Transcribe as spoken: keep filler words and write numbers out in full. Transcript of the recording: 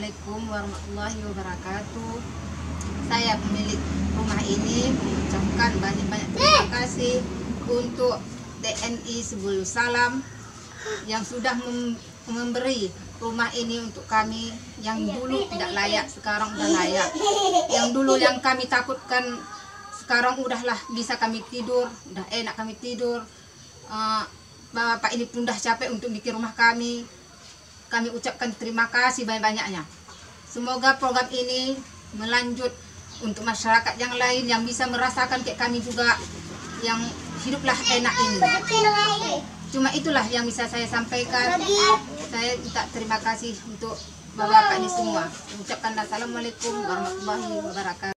Assalamualaikum warahmatullahi wabarakatuh. Saya pemilik rumah ini mengucapkan banyak-banyak terima kasih untuk T N I Sebulu Salam yang sudah mem memberi rumah ini untuk kami yang dulu tidak layak, sekarang udah layak. Yang dulu yang kami takutkan, sekarang udahlah bisa kami tidur, udah enak kami tidur. Uh, Bapak ini pun udah capek untuk bikin rumah kami. Kami ucapkan terima kasih banyak-banyaknya. Semoga program ini melanjut untuk masyarakat yang lain yang bisa merasakan kayak kami juga, yang hiduplah enak ini. Cuma itulah yang bisa saya sampaikan. Saya minta terima kasih untuk bapak-bapak ini semua. Ucapkan assalamualaikum warahmatullahi wabarakatuh.